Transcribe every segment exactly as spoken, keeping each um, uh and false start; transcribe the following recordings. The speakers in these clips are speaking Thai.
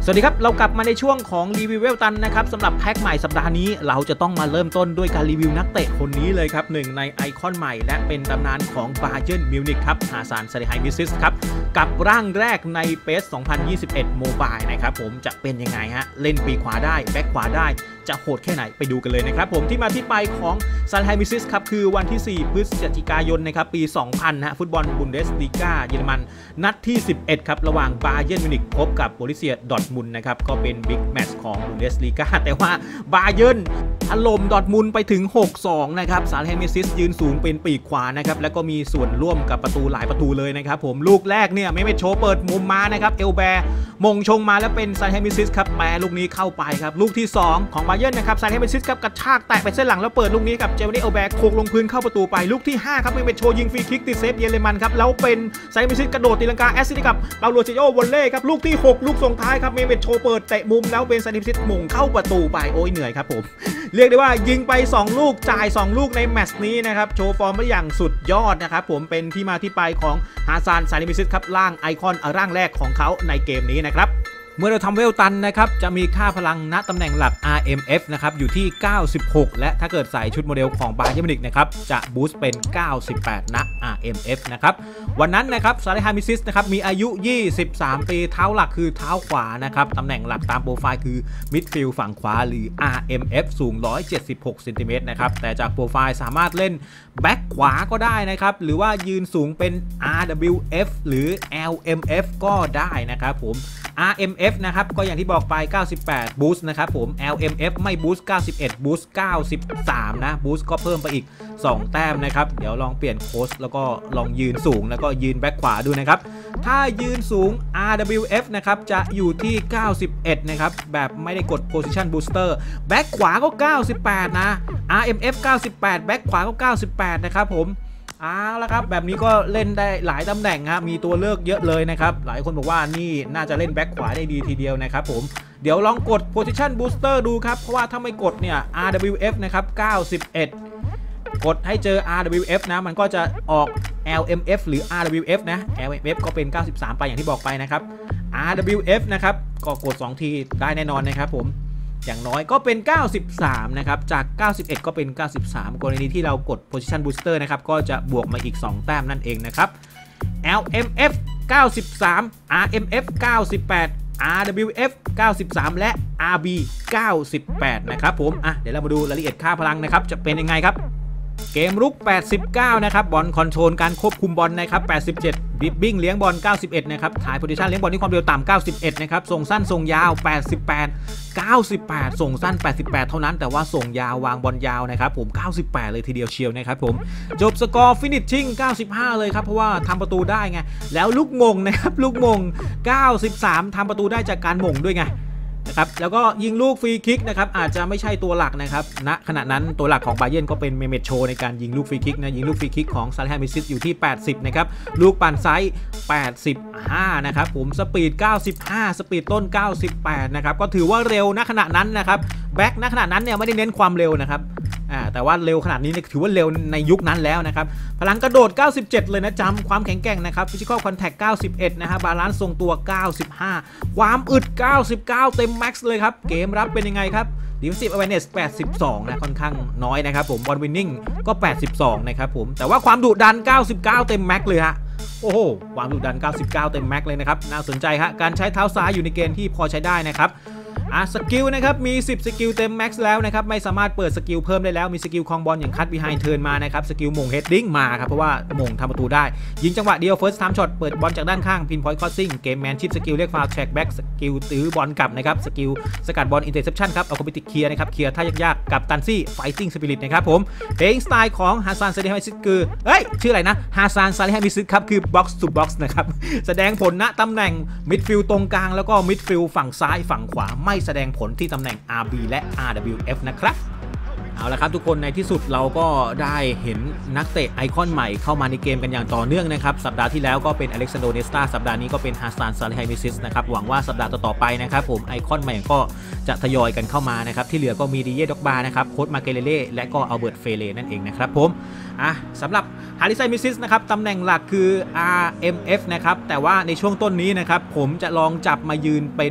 สวัสดีครับเรากลับมาในช่วงของรีวิวเวลตันนะครับสำหรับแพ็คใหม่สัปดาห์นี้เราจะต้องมาเริ่มต้นด้วยการรีวิวนักเตะคนนี้เลยครับหนึ่งในไอคอนใหม่และเป็นตำนานของบาเยิร์นมิวนิกครับฮาซานซาลิฮมิซิสครับกับร่างแรกในเปสสองพันยี่สิบเอ็ดโมบายนะครับผมจะเป็นยังไงฮะเล่นปีขวาได้แบ็คขวาได้จะโหดแค่ไหนไปดูกันเลยนะครับผมที่มาที่ไปของซาลิฮมิซิสครับคือวันที่สี่พฤศจิกายนนะครับปีสองพันฮะฟุตบอลบุนเดสลีกาเยอรมันนัดที่สิบเอ็ดครับระหว่างบาเยิร์นมิวนิกพบกับโบรุสเซียดอร์ทมุนด์นะครับก็เป็นบิ๊กแมตช์ของบุนเดสลีกาแต่ว่าบาเยิร์นถล่มดอร์ทมุนด์ไปถึง หกสอง นะครับซาลิฮมิซิสยืนสูงเป็นปีกขวานะครับแล้วก็มีส่วนร่วมกับประตูหลายประตูเลยนะครับผมลูกแรกเนี่ยไม่ไม่โชว์เปิดมุมมานะครับเอลแบร์มงชงมาแล้วเป็นซาลิฮมิซิสครับแปรลูกนี้เข้าไปครับลูกที่สองของบาเยิร์นนะครับซาลิฮมิซิสครับกระชากแตะไปเส้นหลังแล้วเปิดลูกนี้กับเจวานี่เอลแบร์โขกลงพื้นเข้าประตูไปลูกที่ห้าครับเป็นโชว์ยิงฟรีคิกติดเซฟเยอรมันครับแล้วเป็นซาลิฮมิซิสกระโดดตีลังกาแอสซิสต์กับเปาโลเซโยวอลเล่ครับลูกที่หกลูกส่งท้ายครับเมเมตโชว์เปิดเตะมุมแล้วเป็นซาลิฮมิซิสมงเข้าประตูไปโอ้ยเหนื่อยครับผมเรียกได้ว่ายิงไปสองลูกจ่ายสองลูกในแมตช์นี้นะครับโชว์ฟอร์มได้อย่างสุดยอดนะครับผมเป็นที่มาที่ไปของฮาซานซาลิฮมิซิสครับร่างไอคอนร่างแรกของเขาในเกมนี้นะครับเมื่อเราทำเวลตันนะครับจะมีค่าพลังณตำแหน่งหลัก อาร์ เอ็ม เอฟ นะครับอยู่ที่เก้าสิบหกและถ้าเกิดใส่ชุดโมเดลของบาเยิร์นมิวนิกนะครับจะบูสต์เป็นเก้าสิบแปดณ อาร์ เอ็ม เอฟ นะครับวันนั้นนะครับซาลิฮมิซิสนะครับมีอายุยี่สิบสามปีเท้าหลักคือเท้าขวานะครับตำแหน่งหลักตามโปรไฟล์คือมิดฟิลด์ฝั่งขวาหรือ อาร์ เอ็ม เอฟ สูงหนึ่งร้อยเจ็ดสิบหกเซนติเมตรนะครับแต่จากโปรไฟล์สามารถเล่นแบ็คขวาก็ได้นะครับหรือว่ายืนสูงเป็น อาร์ ดับเบิลยู เอฟ หรือ แอล เอ็ม เอฟ ก็ได้นะครับผม อาร์ เอ็ม เอฟ นะครับก็อย่างที่บอกไปเก้าสิบแปดบูสต์นะครับผม แอล เอ็ม เอฟ ไม่บูสต์เก้าสิบเอ็ดบูสต์เก้าสิบสามนะบูสต์ก็เพิ่มไปอีกสองแต้มนะครับเดี๋ยวลองเปลี่ยนโค้ชแล้วก็ลองยืนสูงแล้วก็ยืนแบ็คขวาดูนะครับถ้ายืนสูง อาร์ ดับเบิลยู เอฟ นะครับจะอยู่ที่เก้าสิบเอ็ดนะครับแบบไม่ได้กด position booster แบ็คขวาก็เก้าสิบแปดนะ อาร์ เอ็ม เอฟ เก้าสิบแปดแบ็คขวาก็เก้าสิบแปดนะครับผมเอาละครับแบบนี้ก็เล่นได้หลายตำแหน่งครับมีตัวเลือกเยอะเลยนะครับหลายคนบอกว่านี่น่าจะเล่นแบ็คขวาได้ดีทีเดียวนะครับผมเดี๋ยวลองกด position booster ดูครับเพราะว่าถ้าไม่กดเนี่ย อาร์ ดับเบิลยู เอฟ นะครับเก้าสิบเอ็ดกดให้เจอ อาร์ ดับเบิลยู เอฟ นะมันก็จะออก แอล เอ็ม เอฟ หรือ อาร์ ดับเบิลยู เอฟ นะ แอล เอ็ม เอฟ ก็เป็นเก้าสิบสามไปอย่างที่บอกไปนะครับ อาร์ ดับเบิลยู เอฟ นะครับก็กดสองทีได้แน่นอนนะครับผมอย่างน้อยก็เป็นเก้าสิบสามนะครับจากเก้าสิบเอ็ดก็เป็นเก้าสิบสามกรณีที่เรากด position booster นะครับก็จะบวกมาอีกสองแต้มนั่นเองนะครับ แอล เอ็ม เอฟ เก้าสิบสาม อาร์ เอ็ม เอฟ เก้าสิบแปด อาร์ ดับเบิลยู เอฟ เก้าสิบสามและ อาร์ บี เก้าสิบแปดนะครับผมอ่ะเดี๋ยวเรามาดูรายละเอียดค่าพลังนะครับจะเป็นยังไงครับเกมรุกแปดสิบเก้านะครับบอลคอนโทรลการควบคุมบอลนะครับแปดสิบเจ็ดบิบบิ้งเลี้ยงบอลเก้าสิบเอ็ดนะครับถ่ายโพซิชันเลี้ยงบอลที่ความเร็วต่ำเก้าสิบเอ็ดนะครับส่งสั้นส่งยาวแปดสิบแปด เก้าสิบแปดส่งสั้นแปดสิบแปดเท่านั้นแต่ว่าส่งยาววางบอลยาวนะครับผมเก้าสิบแปดเลยทีเดียวเชียวนะครับผมจบสกอร์ฟินิชชิ่งเก้าสิบห้าเลยครับเพราะว่าทำประตูได้ไงแล้วลูกมงนะครับลูกมงเก้าสิบสามทำประตูได้จากการมงด้วยไงนะครับแล้วก็ยิงลูกฟรีคิกนะครับอาจจะไม่ใช่ตัวหลักนะครับณขณะนั้นตัวหลักของบาเยิร์นก็เป็นเมเมตโชในการยิงลูกฟรีคิกนะยิงลูกฟรีคิกของซาลิฮมิซิสอยู่ที่แปดสิบนะครับลูกปั่นไซส์แปดสิบห้านะครับผมสปีดเก้าสิบห้าสปีดต้นเก้าสิบแปดนะครับก็ถือว่าเร็วณขณะนั้นนะครับแบ็คณขณะนั้นเนี่ยไม่ได้เน้นความเร็วนะครับอ่าแต่ว่าเร็วขนาดนี้ถือว่าเร็วในยุคนั้นแล้วนะครับพลังกระโดดเก้าสิบเจ็ดเลยนะจำความแข็งแกร่งนะครับ Physical Contact เก้าสิบเอ็ดนะฮะบาลานซ์ทรงตัวเก้าสิบห้าความอึดเก้าสิบเก้าเต็มแม็กซ์เลยครับเกมรับเป็นยังไงครับ Defensive Awareness แปดสิบสองนะค่อนข้างน้อยนะครับผม Ball Winning ก็แปดสิบสองนะครับผมแต่ว่าความดุดันเก้าสิบเก้าเต็มแม็กซ์เลยฮะโอ้โหความดุดันเก้าสิบเก้าเต็มแม็กซ์เลยนะครับน่าสนใจฮะการใช้เท้าซ้ายอยู่ในเกณฑ์ที่พอใช้ได้นะครับอ่ะสกิลนะครับมีสิบสกิลเต็มแม็กซ์แล้วนะครับไม่สามารถเปิดสกิลเพิ่มได้แล้วมีสกิลคลองบอลอย่างคัตบีไฮน์เทิร์นมานะครับสกิลมงเฮดดิ้งมาครับเพราะว่าหม่งทำประตูได้ยิงจังหวะเดียวเฟิร์สไทม์ช็อตเปิดบอลจากด้านข้างพินพอยต์คอสซิ่งเกมแมนชิปสกิลเรียกฟาวล์แทร็กแบ็กสกิลตื้อบอลกลับนะครับสกิลสกัดบอลอินเตอร์เซปชั่นครับเอาคอมพิวติเคลียร์นะครับเคลียร์ท่ายากๆกับตันซี่ไฟติ้งสปิริตนะครับผมเพลงสไตล์ของฮาซานซาลิฮมิซิสคือเอ้ยชื่ออะไรนะฮาซานซาลิฮมิซิสครับคือบ็อกซ์ทูบ็อกซ์นะครับแสดงผลณตำแหน่งมิดฟิลด์ตรงกลางแล้วก็มิดฟิลด์ฝั่งซ้ายฝั่งขวาไม่แสดงผลที่ตำแหน่ง อาร์ บี และ อาร์ ดับเบิลยู เอฟ นะครับเอาละครับทุกคนในที่สุดเราก็ได้เห็นนักเตะไอคอนใหม่เข้ามาในเกมกันอย่างต่อเนื่องนะครับสัปดาห์ที่แล้วก็เป็นอเล็กซานโด เนสตาสัปดาห์นี้ก็เป็นฮาซานซาลิฮมิซิสนะครับหวังว่าสัปดาห์ต่อๆไปนะครับผมไอคอนใหม่ก็จะทยอยกันเข้ามานะครับที่เหลือก็มีดิเย่ด็อกบานะครับโค้ชมาเกเลเล่และก็อัลเบิร์ตเฟเล่นั่นเองนะครับผมอ่ะสำหรับฮาริซันมิซิสนะครับตำแหน่งหลักคือ อาร์ เอ็ม เอฟ นะครับแต่ว่าในช่วงต้นนี้นะครับผมจะลองจับมายืนเป็น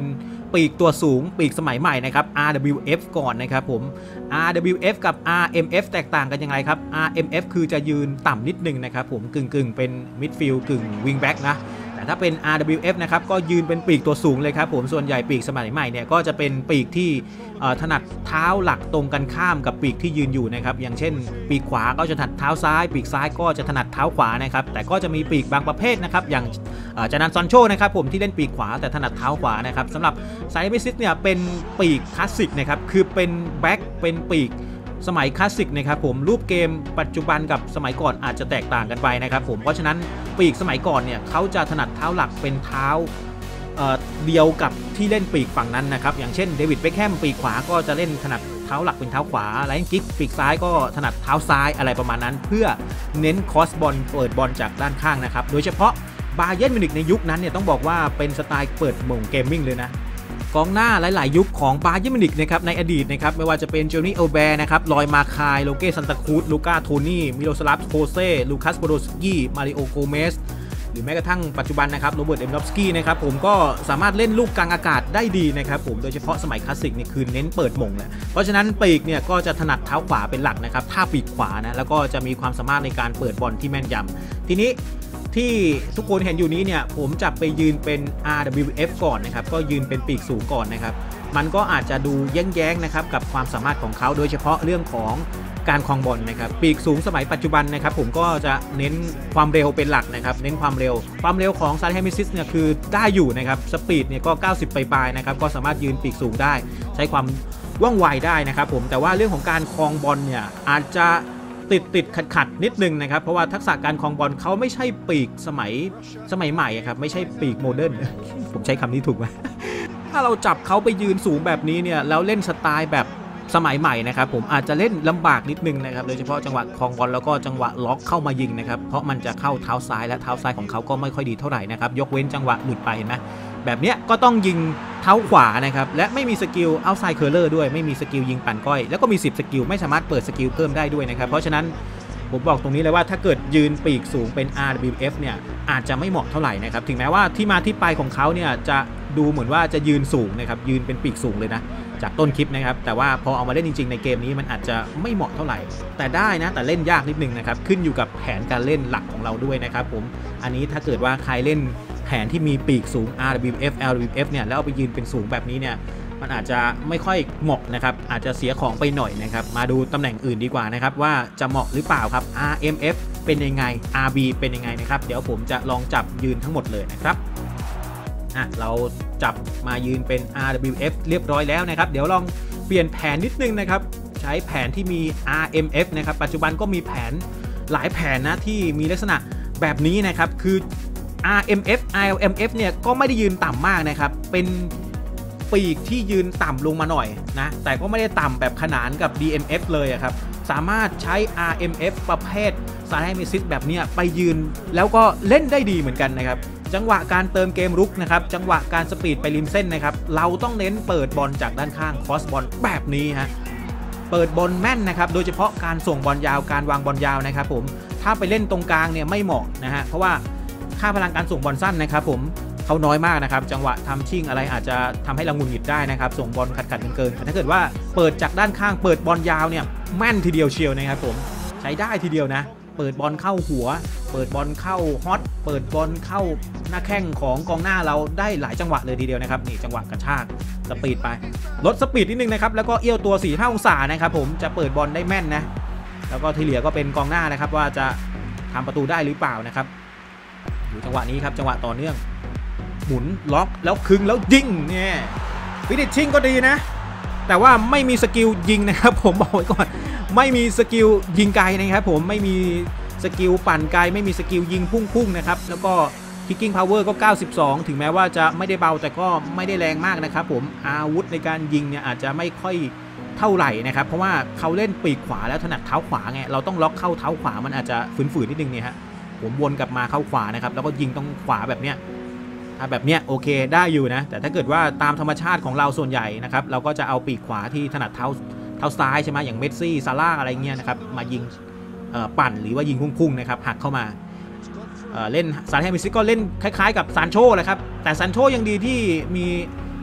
ปีกตัวสูงปีกสมัยใหม่นะครับ อาร์ ดับเบิลยู เอฟ ก่อนนะครับผม อาร์ ดับเบิลยู เอฟ กับ อาร์ เอ็ม เอฟ แตกต่างกันยังไงครับ อาร์ เอ็ม เอฟ คือจะยืนต่ำนิดนึงนะครับผมกึ่งกึ่งเป็นมิดฟิลด์กึ่งวิงแบ็กนะแต่ถ้าเป็น อาร์ ดับเบิลยู เอฟ นะครับก็ยืนเป็นปีกตัวสูงเลยครับผมส่วนใหญ่ปีกสมัยใหม่เนี่ยก็จะเป็นปีกที่ถนัดเท้าหลักตรงกันข้ามกับปีกที่ยืนอยู่นะครับอย่างเช่นปีกขวาก็จะถนัดเท้าซ้ายปีกซ้ายก็จะถนัดเท้าขวานะครับแต่ก็จะมีปีกบางประเภทนะครับอย่างจานันซอนโชนะครับผมที่เล่นปีกขวาแต่ถนัดเท้าขวานะครับสำหรับไซเบซิสเนี่ยเป็นปีกคลาสสิกนะครับคือเป็นแบ็คเป็นปีกสมัยคลาสสิกนะครับผมรูปเกมปัจจุบันกับสมัยก่อนอาจจะแตกต่างกันไปนะครับผมเพราะฉะนั้นปีกสมัยก่อนเนี่ยเขาจะถนัดเท้าหลักเป็นเท้าเอ่อเดียวกับที่เล่นปีกฝั่งนั้นนะครับอย่างเช่นเดวิดเบคแฮมปีกขวาก็จะเล่นถนัดเท้าหลักเป็นเท้าขวาไลน์กิกปีกซ้ายก็ถนัดเท้าซ้ายอะไรประมาณนั้นเพื่อเน้นคอสบอลเปิดบอลจากด้านข้างนะครับโดยเฉพาะบาเยิร์นมิวนิกในยุคนั้นเนี่ยต้องบอกว่าเป็นสไตล์เปิดโหม่งเกมมิ่งเลยนะกองหน้าหลายๆยุคของบาเยิร์นมิวนิกนะครับในอดีตนะครับไม่ว่าจะเป็นเจอร์นี่เอลแบร์นะครับลอยมาคายโลเก้ซันตาครูซลูก้าโทนี่มิโลสลาฟโคเซ่ลูคัสโบโดสกี้มาริโอโกเมสหรือแม้กระทั่งปัจจุบันนะครับโรเบิร์ตเอ็มดอฟสกี้นะครับผมก็สามารถเล่นลูกกลางอากาศได้ดีนะครับผมโดยเฉพาะสมัยคลาสสิกนี่คือเน้นเปิดหม่งแหละเพราะฉะนั้นปีกเนี่ยก็จะถนัดเท้าขวาเป็นหลักนะครับถ้าปีกขวานะแล้วก็จะมีความสามารถในการเปิดบอลที่แม่นยำทีนี้ที่ทุกคนเห็นอยู่นี้เนี่ยผมจะไปยืนเป็น อาร์ ดับเบิลยู เอฟ ก่อนนะครับก็ยืนเป็นปีกสูงก่อนนะครับมันก็อาจจะดูแย้งๆนะครับกับความสามารถของเขาโดยเฉพาะเรื่องของการครองบอลนะครับปีกสูงสมัยปัจจุบันนะครับผมก็จะเน้นความเร็วเป็นหลักนะครับเน้นความเร็วความเร็วของซาเลห์ มิซิสเนี่ยคือได้อยู่นะครับสปีดเนี่ยก็เก้าสิบปลายๆนะครับก็สามารถยืนปีกสูงได้ใช้ความว่องไวได้นะครับผมแต่ว่าเรื่องของการครองบอลเนี่ยอาจจะติดติดขัดขัดนิดนึงนะครับเพราะว่าทักษะการครองบอลเขาไม่ใช่ปีกสมัยสมัยใหม่ครับไม่ใช่ปีกโมเดิร์นผมใช้คำนี้ถูกไหมถ้าเราจับเขาไปยืนสูงแบบนี้เนี่ยแล้วเล่นสไตล์แบบสมัยใหม่นะครับผมอาจจะเล่นลำบากนิดนึงนะครับโดยเฉพาะจังหวะครองบอลแล้วก็จังหวะล็อกเข้ามายิงนะครับเพราะมันจะเข้าเท้าซ้ายและเท้าซ้ายของเขาก็ไม่ค่อยดีเท่าไหร่นะครับยกเว้นจังหวะหลุดไปเห็นไหมแบบนี้ก็ต้องยิงเท้าขวานะครับและไม่มีสกิลเอาท์ไซด์เคอร์เลอร์ด้วยไม่มีสกิลยิงปั่นก้อยแล้วก็มีสิบสกิลไม่สามารถเปิดสกิลเพิ่มได้ด้วยนะครับเพราะฉะนั้นผมบอกตรงนี้เลยว่าถ้าเกิดยืนปีกสูงเป็น อาร์ ดับเบิลยู เอฟ เนี่ยอาจจะไม่เหมาะเท่าไหร่นะครับถึงแม้ว่าที่มาที่ไปของเขาเนี่ยจะดูเหมือนว่าจะยืนสูงนะครับยืนเป็นปีกสูงเลยนะจากต้นคลิปนะครับแต่ว่าพอเอามาเล่นจริงๆในเกมนี้มันอาจจะไม่เหมาะเท่าไหร่แต่ได้นะแต่เล่นยากนิดนึงนะครับขึ้นอยู่กับแผนการเล่นหลักของเราด้วยนะครับผมอันนี้ถ้าเกิดว่าใครเล่นแผนที่มีปีกสูง อาร์ ดับเบิลยู เอฟ แอล ดับเบิลยู เอฟ เนี่ยแล้วเอาไปยืนเป็นสูงแบบนี้เนี่ยมันอาจจะไม่ค่อยเหมาะนะครับอาจจะเสียของไปหน่อยนะครับมาดูตำแหน่งอื่นดีกว่านะครับว่าจะเหมาะหรือเปล่าครับ อาร์ เอ็ม เอฟ เป็นยังไง อาร์ บี เป็นยังไงนะครับเดี๋ยวผมจะลองจับยืนทั้งหมดเลยนะครับอ่ะเราจับมายืนเป็น อาร์ ดับเบิลยู เอฟ เรียบร้อยแล้วนะครับเดี๋ยวลองเปลี่ยนแผนนิดนึงนะครับใช้แผนที่มี อาร์ เอ็ม เอฟ นะครับปัจจุบันก็มีแผนหลายแผนนะที่มีลักษณะแบบนี้นะครับคือ อาร์ เอ็ม เอฟ อาร์ แอล เอ็ม เอฟ เนี่ยก็ไม่ได้ยืนต่ำมากนะครับเป็นปีกที่ยืนต่ำลงมาหน่อยนะแต่ก็ไม่ได้ต่ำแบบขนานกับ ดี เอ็ม เอฟ เลยครับสามารถใช้ อาร์ เอ็ม เอฟ ประเภทซาเลห์มิซิสแบบนี้ไปยืนแล้วก็เล่นได้ดีเหมือนกันนะครับจังหวะการเติมเกมรุกนะครับจังหวะการสปีดไปริมเส้นนะครับเราต้องเน้นเปิดบอลจากด้านข้างคอสบอลแบบนี้ฮะเปิดบอลแม่นนะครับโดยเฉพาะการส่งบอลยาวการวางบอลยาวนะครับผมถ้าไปเล่นตรงกลางเนี่ยไม่เหมาะนะฮะเพราะว่าค่าพลังการส่งบอลสั้นนะครับผมเขาน้อยมากนะครับจังหวะทำชิ่งอะไรอาจจะทำให้เราหงุดหงิดได้นะครับส่งบอลขัดขัดเกินๆแต่ถ้าเกิดว่าเปิดจากด้านข้างเปิดบอลยาวเนี่ยแม่นทีเดียวเชียวนะครับผมใช้ได้ทีเดียวนะเปิดบอลเข้าหัวเปิดบอลเข้าฮอตเปิดบอลเข้าหน้าแข้งของกองหน้าเราได้หลายจังหวะเลยทีเดียวนะครับนี่จังหวะกระชากสปีดไปลดสปีดนิดนึงนะครับแล้วก็เอี้ยวตัวสี่สิบห้าองศานะครับผมจะเปิดบอลได้แม่นนะแล้วก็ที่เหลือก็เป็นกองหน้านะครับว่าจะทำประตูได้หรือเปล่านะครับอยู่จังหวะนี้ครับจังหวะต่อเนื่องหมุนล็อกแล้วคึงแล้วยิงเนี่ยฟินิชชิ่งก็ดีนะแต่ว่าไม่มีสกิลยิงนะครับผมบอกไว้ก่อนไม่มีสกิลยิงไกลนะครับผมไม่มีสกิลปั่นไกลไม่มีสกิลยิงพุ่งๆนะครับแล้วก็คิกกิ้งพาวเวอร์ก็เก้าสิบสองถึงแม้ว่าจะไม่ได้เบาแต่ก็ไม่ได้แรงมากนะครับผมอาวุธในการยิงเนี่ยอาจจะไม่ค่อยเท่าไหร่นะครับเพราะว่าเขาเล่นปีกขวาแล้วถนัดเท้าขวาไงเราต้องล็อกเข้าเท้าขวามันอาจจะฝืนๆนิดนึงเนี่ยฮะผมวนกลับมาเข้าขวานะครับแล้วก็ยิงตรงขวาแบบเนี้ยถ้าแบบเนี้ยโอเคได้อยู่นะแต่ถ้าเกิดว่าตามธรรมชาติของเราส่วนใหญ่นะครับเราก็จะเอาปีกขวาที่ถนัดเท้าเท้าซ้ายใช่ไหมอย่างเมสซี่ซาร่าอะไรเงี้ยนะครับมายิงปั่นหรือว่ายิงพุ่งๆนะครับหักเข้ามาเล่นซาเลห์มิซิสก็เล่นคล้ายๆกับซานโชแหละครับแต่ซานโชยังดีที่มี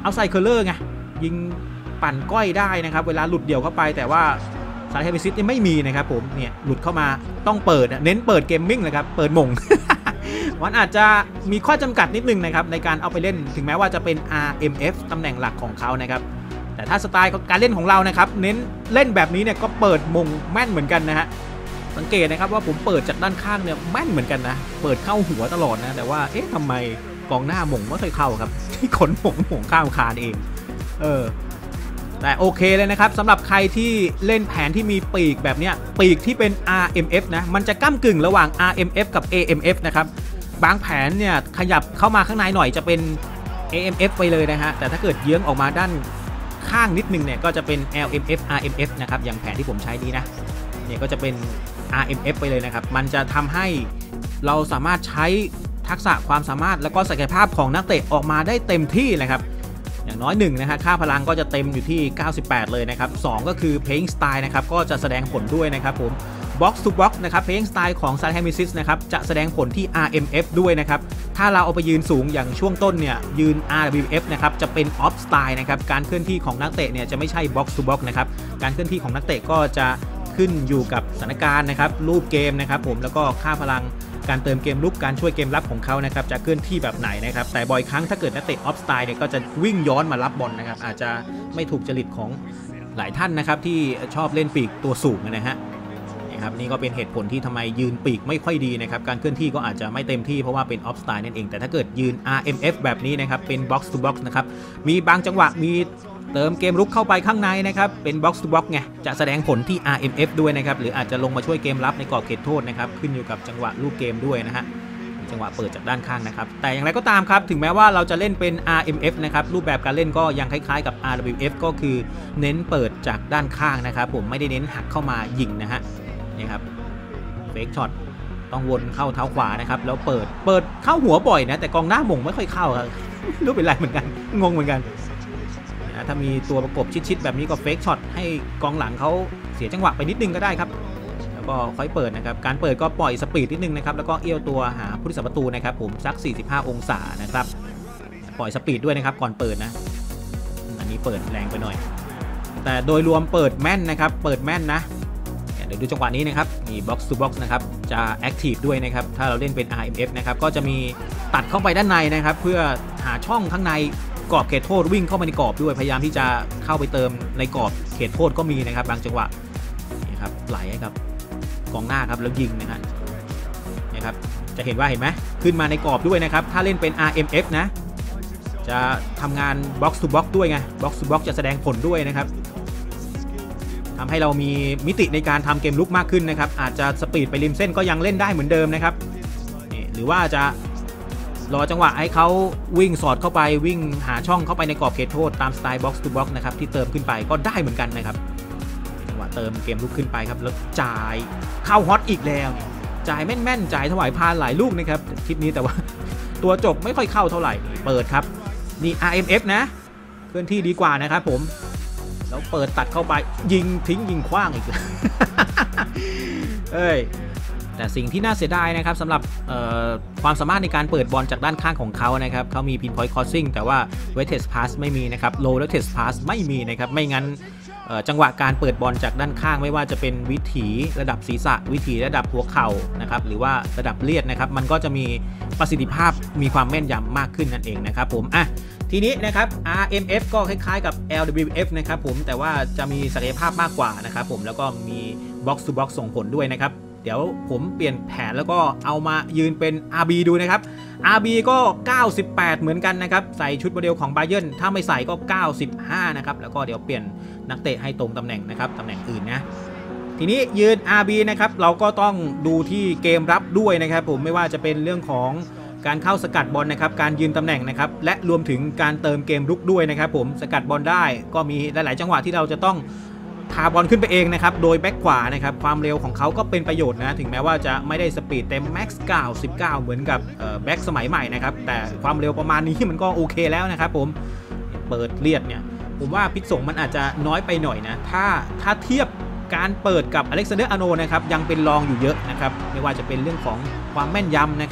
เอาไซเคอร์เลอร์ไงยิงปั่นก้อยได้นะครับเวลาหลุดเดี่ยวเข้าไปแต่ว่าซาร์เฮมิซิสนี่ไม่มีนะครับผมเนี่ยหลุดเข้ามาต้องเปิดเน้นเปิดเกมมิ่งเลยครับเปิดมง มันอาจจะมีข้อจำกัดนิดนึงนะครับในการเอาไปเล่นถึงแม้ว่าจะเป็น อาร์ เอ็ม เอฟ ตำแหน่งหลักของเขานะครับแต่ถ้าสไตล์การเล่นของเรานะครับเน้นเล่นแบบนี้เนี่ยก็เปิดมงแม่นเหมือนกันนะฮะสังเกตนะครับว่าผมเปิดจากด้านข้างเนี่ยแม่นเหมือนกันนะเปิดเข้าหัวตลอดนะแต่ว่าเอ๊ะทำไมกองหน้ามงไม่เคยเข้าครับที่ขนมงมงข้ามคานเองเออแต่โอเคเลยนะครับสำหรับใครที่เล่นแผนที่มีปีกแบบเนี้ยปีกที่เป็น อาร์ เอ็ม เอฟ นะมันจะก้ำกึ่งระหว่าง อาร์ เอ็ม เอฟ กับ เอ เอ็ม เอฟ นะครับบางแผนเนี่ยขยับเข้ามาข้างในหน่อยจะเป็น เอ เอ็ม เอฟ ไปเลยนะฮะแต่ถ้าเกิดเยื้องออกมาด้านข้างนิดนึงเนี่ยก็จะเป็น แอล เอ็ม เอฟ อาร์ เอ็ม เอฟ นะครับอย่างแผนที่ผมใช้นี้นะเนี่ยก็จะเป็น อาร์ เอ็ม เอฟ ไปเลยนะครับมันจะทำให้เราสามารถใช้ทักษะความสามารถแล้วก็ศักยภาพของนักเตะออกมาได้เต็มที่นะครับอย่างน้อยหนึ่งนะฮะค่าพลังก็จะเต็มอยู่ที่เก้าสิบแปดเลยนะครับสองก็คือ playing style นะครับก็จะแสดงผลด้วยนะครับผม box to box นะครับ playing style ของ Salihamidzic นะครับจะแสดงผลที่ อาร์ เอ็ม เอฟ ด้วยนะครับถ้าเราเอาไปยืนสูงอย่างช่วงต้นเนี่ยยืน อาร์ ดับเบิลยู เอฟ นะครับจะเป็น off style นะครับการเคลื่อนที่ของนักเตะเนี่ยจะไม่ใช่ box to box นะครับการเคลื่อนที่ของนักเตะก็จะขึ้นอยู่กับสถานการณ์นะครับรูปเกมนะครับผมแล้วก็ค่าพลังการเติมเกมลุกการช่วยเกมรับของเขานะครับจะเคลื่อนที่แบบไหนนะครับแต่บ่อยครั้งถ้าเกิดนักเตะออฟสไตล์เนี่ยก็จะวิ่งย้อนมารับบอลนะครับอาจจะไม่ถูกจริตของหลายท่านนะครับที่ชอบเล่นปีกตัวสูงนะฮะนี่ครับนี่ก็เป็นเหตุผลที่ทำไมยืนปีกไม่ค่อยดีนะครับการเคลื่อนที่ก็อาจจะไม่เต็มที่เพราะว่าเป็นออฟสไตล์นั่นเองแต่ถ้าเกิดยืน อาร์ เอ็ม เอฟ แบบนี้นะครับเป็น box to box นะครับมีบางจังหวะมีเติมเกมรุกเข้าไปข้างในนะครับเป็น box to box ไงจะแสดงผลที่ อาร์ เอ็ม เอฟ ด้วยนะครับหรืออาจจะลงมาช่วยเกมรับในกรอบเขตโทษนะครับขึ้นอยู่กับจังหวะลูกเกมด้วยนะฮะจังหวะเปิดจากด้านข้างนะครับแต่อย่างไรก็ตามครับถึงแม้ว่าเราจะเล่นเป็น อาร์ เอ็ม เอฟ นะครับรูปแบบการเล่นก็ยังคล้ายๆกับ อาร์ ดับเบิลยู เอฟ ก็คือเน้นเปิดจากด้านข้างนะครับผมไม่ได้เน้นหักเข้ามายิงนะฮะนี่ครับเฟกช็อตต้องวนเข้าเท้าขวานะครับแล้วเปิดเปิดเข้าหัวบ่อยนะแต่กองหน้าหม่งไม่ค่อยเข้าครับรู้เป็นไรเหมือนกันงงเหมือนกันถ้ามีตัวประกบชิดๆแบบนี้ก็เฟกช็อตให้กองหลังเขาเสียจังหวะไปนิดนึงก็ได้ครับแล้วก็ค่อยเปิดนะครับการเปิดก็ปล่อยสปีดนิดนึงนะครับแล้วก็เอี้ยวตัวหาผู้รักษาประตูนะครับผมสักสี่สิบห้าองศานะครับปล่อยสปีดด้วยนะครับก่อนเปิดนะอันนี้เปิดแรงไปหน่อยแต่โดยรวมเปิดแม่นนะครับเปิดแม่นนะเดี๋ยวดูจังหวะนี้นะครับมี box to box นะครับจะแอคทีฟด้วยนะครับถ้าเราเล่นเป็น อาร์ เอ็ม เอฟ นะครับก็จะมีตัดเข้าไปด้านในนะครับเพื่อหาช่องข้างในกรอบเขตโทษวิ่งเข้ามาในกรอบด้วยพยายามที่จะเข้าไปเติมในกรอบเขตโทษก็มีนะครับบางจังหวะนี่ครับไหลให้ครับกองหน้าครับแล้วยิงนะฮะนี่ครับจะเห็นว่าเห็นไหมขึ้นมาในกรอบด้วยนะครับถ้าเล่นเป็น อาร์ เอ็ม เอฟ นะจะทำงาน box to box ด้วยไง box to box จะแสดงผลด้วยนะครับทำให้เรามีมิติในการทำเกมลุกมากขึ้นนะครับอาจจะสปีดไปริมเส้นก็ยังเล่นได้เหมือนเดิมนะครับนี่หรือว่าจะรอจังหวะให้เขาวิ่งสอดเข้าไปวิ่งหาช่องเข้าไปในกรอบเขตโทษตามสไตล์ box to box นะครับที่เติมขึ้นไปก็ได้เหมือนกันนะครับจังหวะเติมเกมลุกขึ้นไปครับแล้วจ่ายเข้าฮอตอีกแล้วจ่ายแม่นๆจ่ายถวายพานหลายลูกนะครับคลิปนี้แต่ว่าตัวจบไม่ค่อยเข้าเท่าไหร่เปิดครับนี่ อาร์ เอ็ม เอฟ นะเคลื่อนที่ดีกว่านะครับผมแล้วเปิดตัดเข้าไปยิงทิ้งยิงขว้างอีก เอ้ยแต่สิ่งที่น่าเสียดายนะครับสำหรับความสามารถในการเปิดบอลจากด้านข้างของเขานะครับเขามี pinpoint crossing แต่ว่า weighted pass ไม่มีนะครับ low weighted pass ไม่มีนะครับไม่งั้นจังหวะการเปิดบอลจากด้านข้างไม่ว่าจะเป็นวิถีระดับศีรษะวิถีระดับหัวเข่านะครับหรือว่าระดับเลียดนะครับมันก็จะมีประสิทธิภาพมีความแม่นยำมากขึ้นนั่นเองนะครับผมอ่ะทีนี้นะครับ อาร์ เอ็ม เอฟ ก็คล้ายๆกับ แอล ดับเบิลยู เอฟ นะครับผมแต่ว่าจะมีศักยภาพมากกว่านะครับผมแล้วก็มี box to box ส่งผลด้วยนะครับเดี๋ยวผมเปลี่ยนแผนแล้วก็เอามายืนเป็น อาร์ บี ดูนะครับ อาร์ บี ก็เก้าสิบแปดเหมือนกันนะครับใส่ชุดโมเดลของ Bayern ถ้าไม่ใส่ก็เก้าสิบห้านะครับแล้วก็เดี๋ยวเปลี่ยนนักเตะให้ตรงตำแหน่งนะครับตำแหน่งอื่นนะทีนี้ยืน อาร์ บี นะครับเราก็ต้องดูที่เกมรับด้วยนะครับผมไม่ว่าจะเป็นเรื่องของการเข้าสกัดบอลนะครับการยืนตำแหน่งนะครับและรวมถึงการเติมเกมรุกด้วยนะครับผมสกัดบอลได้ก็มีหลายๆจังหวะที่เราจะต้องพาบอลขึ้นไปเองนะครับโดยแบ็คขวานะครับความเร็วของเขาก็เป็นประโยชน์นะถึงแม้ว่าจะไม่ได้สปีดเต็มแม็กซ์เก้าสิบเก้าเหมือนกับแบ็คสมัยใหม่นะครับแต่ความเร็วประมาณนี้มันก็โอเคแล้วนะครับผมเปิดเลียดเนี่ยผมว่าพิษสงมันอาจจะน้อยไปหน่อยนะถ้าถ้าเทียบการเปิดกับอเล็กซานเดอร์อาร์โนนะครับยังเป็นรองอยู่เยอะนะครับไม่ว่าจะเป็นเรื่องของความแม่นยำนะครับ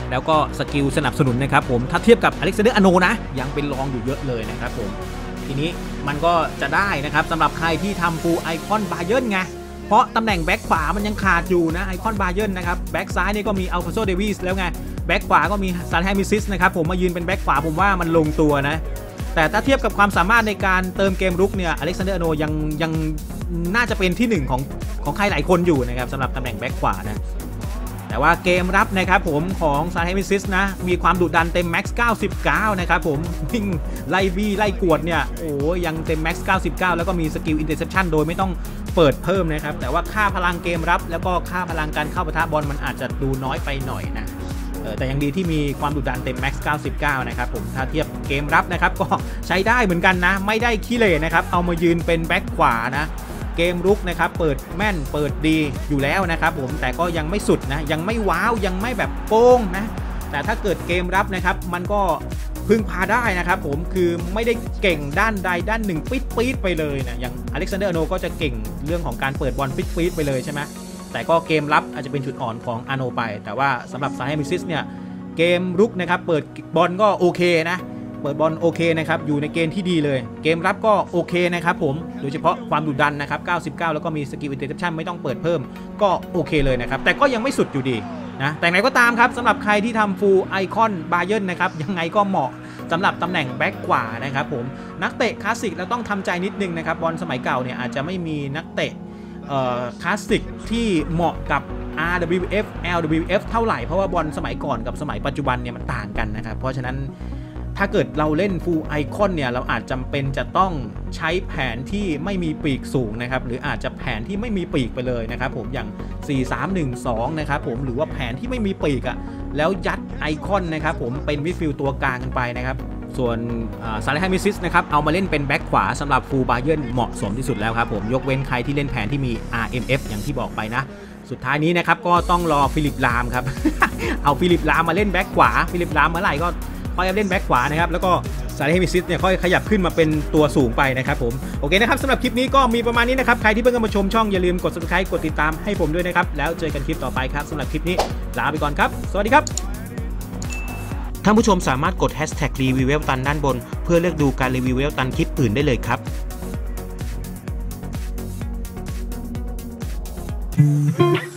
แล้วก็สกิลสนับสนุนนะครับผมถ้าเทียบกับอเล็กซานเดอร์อาโนนะยังเป็นรองอยู่เยอะเลยนะครับผมทีนี้มันก็จะได้นะครับสำหรับใครที่ทำฟูลไอคอนบาเยิร์นไงเพราะตำแหน่งแบ็คขวามันยังขาดอยู่นะไอคอนบาเยิร์นนะครับแบ็คซ้ายนี่ก็มีอัลฟาโซเดวิสแล้วไงแบ็คขวาก็มีซาร์แฮมิซิสนะครับผมมายืนเป็นแบ็คขวาผมว่ามันลงตัวนะแต่ถ้าเทียบกับความสามารถในการเติมเกมรุกเนี่ยอเล็กซานเดอร์อาโนยังยังน่าจะเป็นที่หนึ่งของของใครหลายคนอยู่นะครับสำหรับตำแหน่งแบ็คขวานะแต่ว่าเกมรับนะครับผมของซาร์แฮมิซิสนะมีความดุดันเต็มแม็กซ์เก้าสิบเก้านะครับผมวิ่งไล่บี้ไล่กวดเนี่ยโอ้ยังเต็มแม็กซ์เก้าสิบเก้าแล้วก็มีสกิลอินเตอร์เซปชันโดยไม่ต้องเปิดเพิ่มนะครับแต่ว่าค่าพลังเกมรับแล้วก็ค่าพลังการเข้าปะทะบอลมันอาจจะดูน้อยไปหน่อยนะแต่ยังดีที่มีความดุดันเต็มแม็กซ์เก้าสิบเก้านะครับผมถ้าเทียบเกมรับนะครับก็ใช้ได้เหมือนกันนะไม่ได้ขี้เหร่นะครับเอามายืนเป็นแบ็คขวานะเกมรุกนะครับเปิดแม่นเปิดดีอยู่แล้วนะครับผมแต่ก็ยังไม่สุดนะยังไม่ว้าวยังไม่แบบโป้งนะแต่ถ้าเกิดเกมรับนะครับมันก็พึ่งพาได้นะครับผมคือไม่ได้เก่งด้านใดด้านหนึ่งปี๊ดปี๊ดไปเลยนะอย่างอเล็กซานเดอร์อาโนก็จะเก่งเรื่องของการเปิดบอลปี๊ดปี๊ดไปเลยใช่ไหมแต่ก็เกมรับอาจจะเป็นจุดอ่อนของอาโนไปแต่ว่าสำหรับซาร์แฮมิซิสเนี่ยเกมรุกนะครับเปิดบอลก็โอเคนะเปิดบอลโอเคนะครับอยู่ในเกณฑ์ที่ดีเลยเกมรับก็โอเคนะครับผมโดยเฉพาะความดุดันนะครับเก้าสิบเก้าแล้วก็มีสกิลอินเตอร์เซปชันไม่ต้องเปิดเพิ่มก็โอเคเลยนะครับแต่ก็ยังไม่สุดอยู่ดีนะแต่ไหนก็ตามครับสำหรับใครที่ทำฟูลไอคอนบาเยิร์นนะครับยังไงก็เหมาะสำหรับตำแหน่งแบ็คขวานะครับผมนักเตะคลาสสิกเราต้องทำใจนิดนึงนะครับบอลสมัยเก่าเนี่ยอาจจะไม่มีนักเตะคลาสสิกที่เหมาะกับ อาร์ ดับเบิลยู เอฟ แอล ดับเบิลยู เอฟ เท่าไหร่เพราะว่าบอลสมัยก่อนกับสมัยปัจจุบันเนี่ยมันต่างกันนะครับเพราะฉะนั้นถ้าเกิดเราเล่น Full Icon เนี่ยเราอาจจำเป็นจะต้องใช้แผนที่ไม่มีปีกสูงนะครับหรืออาจจะแผนที่ไม่มีปีกไปเลยนะครับผมอย่างสี่ สาม หนึ่ง สองนะครับผมหรือว่าแผนที่ไม่มีปีกอะแล้วยัดไอคอนนะครับผมเป็นมิดฟิลด์ตัวกลางกันไปนะครับส่วนซาร์แฮมิซิสนะครับเอามาเล่นเป็นแบ็คขวาสำหรับฟูลบาเยิร์นเหมาะสมที่สุดแล้วครับผมยกเว้นใครที่เล่นแผนที่มี อาร์ เอ็ม เอฟ อย่างที่บอกไปนะสุดท้ายนี้นะครับก็ต้องรอฟิลิปลามครับ เอาฟิลิปลามมาเล่นแบ็คขวาฟิลิปลามเมื่อไหร่ก็ค่อยเล่นแบ็คขวานะครับแล้วก็ซาร์แฮมิซิสเนี่ยค่อยขยับขึ้นมาเป็นตัวสูงไปนะครับผมโอเคนะครับสำหรับคลิปนี้ก็มีประมาณนี้นะครับใครที่เพิ่งมาชมช่องอย่าลืมกด ซับสไครบ์ กดติดตามให้ผมด้วยนะครับแล้วเจอกันคลิปต่อไปครับสำหรับคลิปนี้ลาไปก่อนครับสวัสดีครับท่านผู้ชมสามารถกดแฮชแท็กรีวิวเวลตันด้านบนเพื่อเลือกดูการรีวิวเวลตันคลิปอื่นได้เลยครับ